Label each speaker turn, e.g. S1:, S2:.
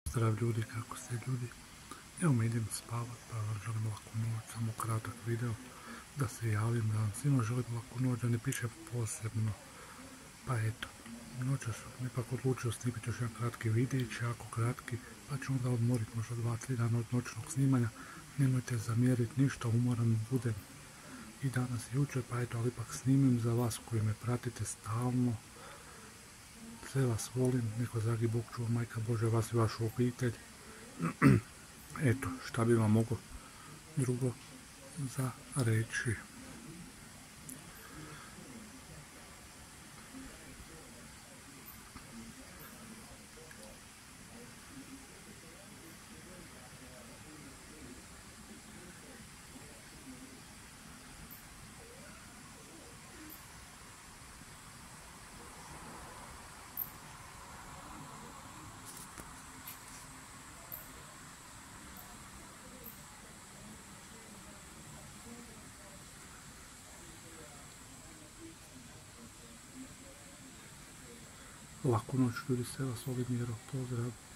S1: Zdrav ljudi, kako ste ljudi? Evo me idem spavat, pa vam želim laku noć, samo kratak video da se javim, da vam svima želim laku noć, da ne pišem posebno. Pa eto, noćas sam ipak odlučio snimiti još jedan kratki videić, jako kratki, pa ću onda odmoriti možda 2-3 dana od noćnog snimanja. Nemojte zamjeriti ništa, umoran budem i danas i jučer, pa eto, ali ipak snimim za vas koji me pratite stalno. Sve vas volim, neko dragi Bog čuva, Majka Božja, vas i vašu obitelj. Eto, šta bi vam mogao drugo za reći. Laku noć ljudi, sve vas volim, Miro, pozdrav.